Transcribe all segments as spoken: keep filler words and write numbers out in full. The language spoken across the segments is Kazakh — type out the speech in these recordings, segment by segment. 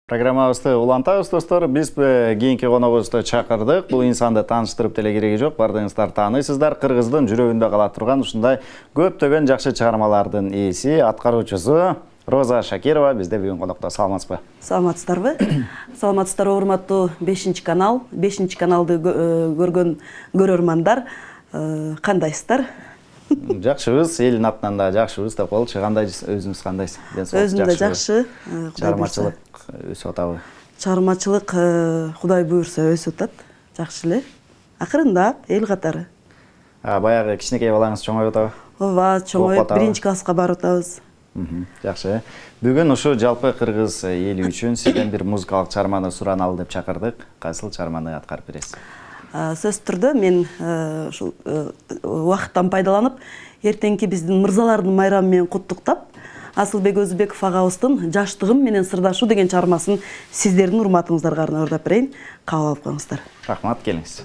Программабызды улантабыз достор. Биз кийинки коногубузду чакырдык. Бул инсанды тааныштырып деле кереги жок. Бардыгыңыздар тааныйсыздар. Кыргыздын жүрөгүндө кала турган ушундай көптөгөн жакшы чыгармалардын ээси, аткаруучусу Роза Шакирова бизде бүгүн конокто. Саламатсызбы? Саламатсыздарбы? Саламатсыздар, урматтуу бешинчи канал, бешинчи каналды көргөн көрөрмандар, кандайсыздар? Жакшыбыз, элдин атынан да жакшыбыз деп коелучу. Кандай өзүңүз кандайсыз? Өзүм да жакшы. Чыгармачылык өсүп атабы? Чыгармачылык Кудай буйрса өсүп атат. Жакшы эле. Акырындап эл катары. А баягы кичинекей балаңыз чоңоюп атабы? Ооба, чоңоюп биринчи класска барып атабыз. Жакшы. Бүгүн ушу жалпы кыргыз эли үчүн сизден бир музыкалык чыгарманы сураналы деп чакырдык. Кайсыл чыгарманы аткарып бересиз? Сөз түрдө мен ушул убакыттан пайдаланып, эртеңки биздин мырзалардын майрамы менен куттуктап, Асылбек Өзбеков агабыздын Жаштыгым менен сырдашуу деген чыгармасын сиздердин урматыңыздарга арнап берейин. Кабыл алып коюңуздар. Рахмат, келиңиз.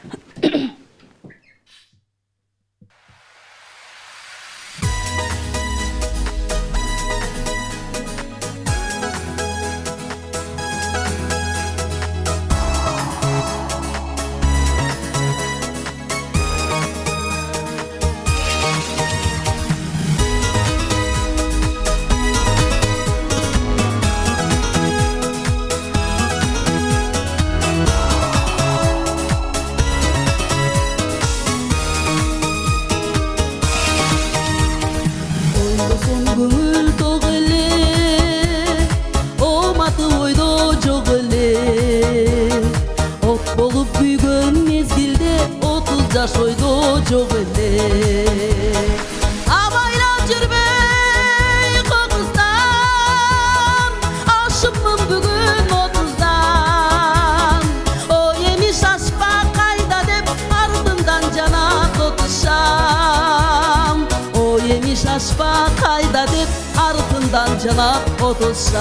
Janap otursam,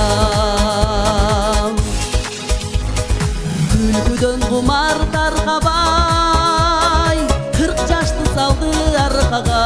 külgüdön kumar tarkabay, kırk yaşlı saldı arkaga,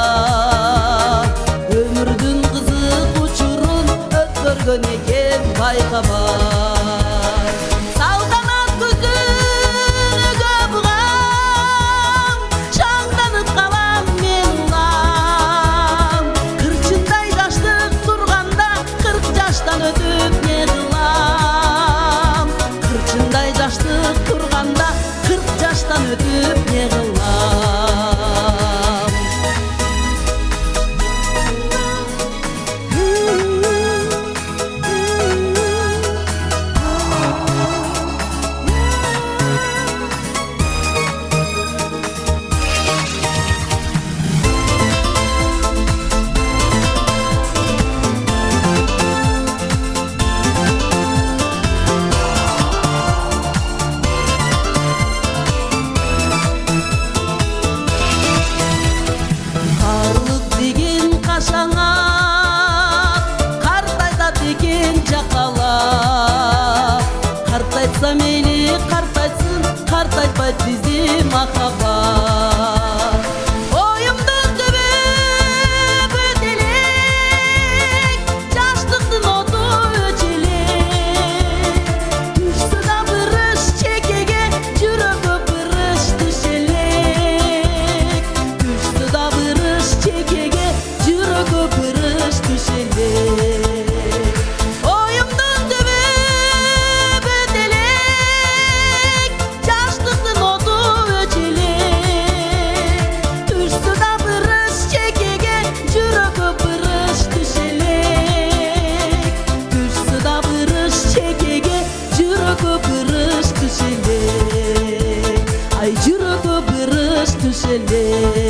ömürdün kızık uçurun ötkörgön eken baykabay. Saltanat gözünü göbüğam, şangdanıp kalan men ulam, kırçınday yaşlık turganda, kırk yaştan ötüp ne kılam, kırçınday yaşlık turganda, kırk yaştan ötüp ne kılam. Meni kartaytsın, kartaytpayt bizi makabat. Oyumdun tübü bötelek, yaşlıktın otu öçelek. Düşsü da bırış çekege, жүрөгө bırış düşelek. Düşsü da bırış çekege, жүрөгө bırış düşelek. Ay, жүрөгө bırış düşelek.